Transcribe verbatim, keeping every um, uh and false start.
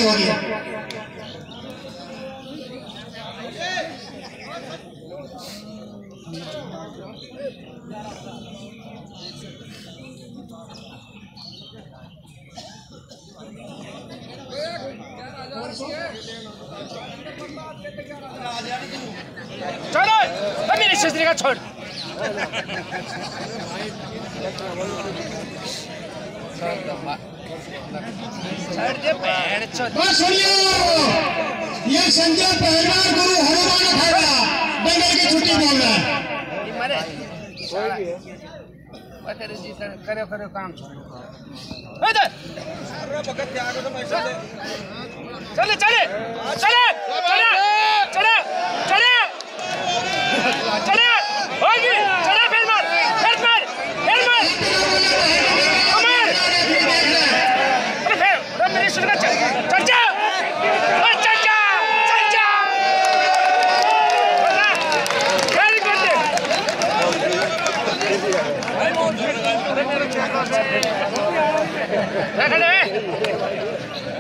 हो गया। चलो मेरी शस्त्री का छोड़ बस सुनियो, ये संजय पहलवान गुरु हनुमान खाएगा बंगल की छुट्टी बोल रहा है। करो करो काम चले चले चले चले चले चले चले होगी चले फिर मार फिर मार फिर मार अमर अरे फिर रब मेरी सुन चल चल जा चल जा चल जा वेरी गुड रख ले